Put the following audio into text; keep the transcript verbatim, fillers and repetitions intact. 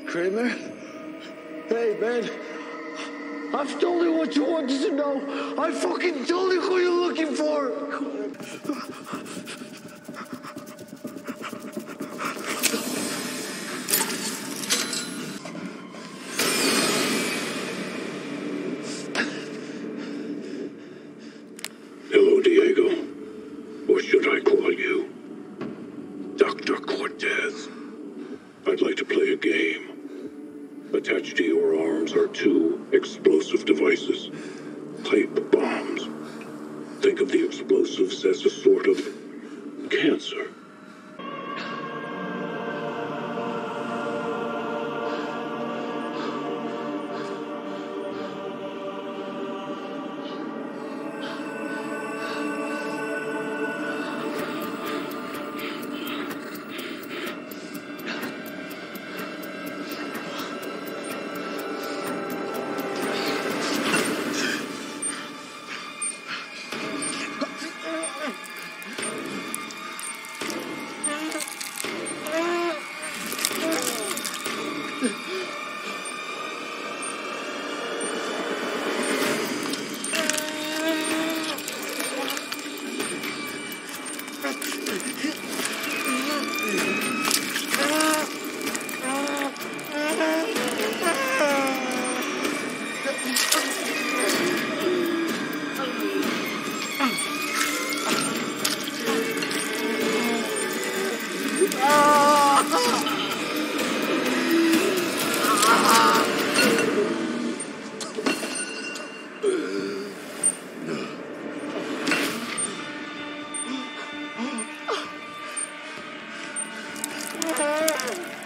Kramer? Hey, man. I've told you what you wanted to know. I fucking told you who you're looking for. Hello, Diego. Or should I call you Doctor Cortez? I'd like to play a game. Attached to your arms are two explosive devices. Pipe bombs. Think of the explosives as a sort of cancer. Ah!